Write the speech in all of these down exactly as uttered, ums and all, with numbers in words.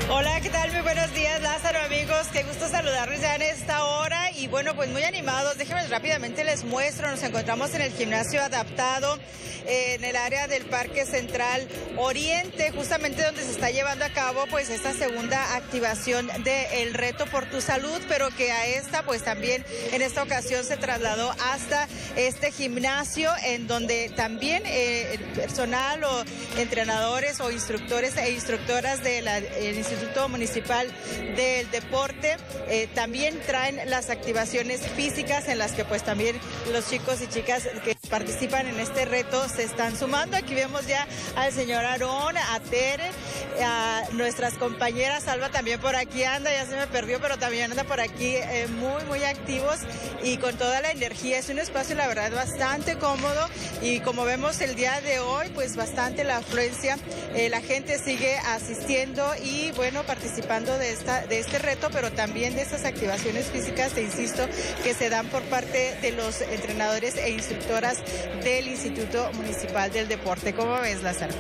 Hola, ¿qué tal? Muy buenos días, Lázaro, amigos. Qué gusto saludarles ya en esta hora. Y bueno, pues muy animados. Déjenme rápidamente les muestro. Nos encontramos en el gimnasio adaptado, eh, en el área del Parque Central Oriente, justamente donde se está llevando a cabo pues esta segunda activación del reto por tu salud, pero que a esta pues también en esta ocasión se trasladó hasta este gimnasio, en donde también eh, el personal o entrenadores o instructores e instructoras del Instituto Municipal del Deporte eh, también traen las activaciones físicas, en las que pues también los chicos y chicas que participan en este reto se están sumando. Aquí vemos ya al señor Aarón, a Tere, a nuestras compañeras. Alba también por aquí anda, ya se me perdió, pero también anda por aquí eh, muy, muy activos y con toda la energía. Es un espacio, la verdad, bastante cómodo, y como vemos el día de hoy, pues bastante la afluencia. Eh, la gente sigue asistiendo y, bueno, participando de, esta, de este reto, pero también de estas activaciones físicas, te insisto, que se dan por parte de los entrenadores e instructoras del Instituto Municipal del Deporte. ¿Cómo ves, Lázaro?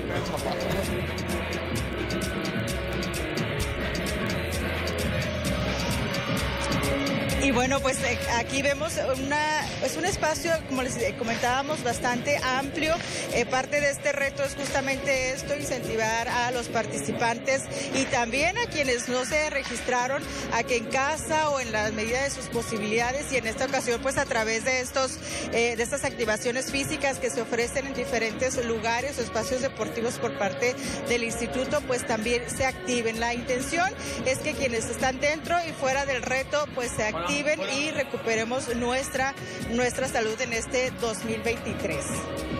Y bueno, pues eh, aquí vemos una, pues un espacio, como les comentábamos, bastante amplio. Eh, parte de este reto es justamente esto, incentivar a los participantes y también a quienes no se registraron a que en casa o en la medida de sus posibilidades, y en esta ocasión pues a través de estos eh, de estas activaciones físicas que se ofrecen en diferentes lugares o espacios deportivos por parte del instituto, pues también se activen. La intención es que quienes están dentro y fuera del reto pues se activen y recuperemos nuestra, nuestra salud en este dos mil veintitrés.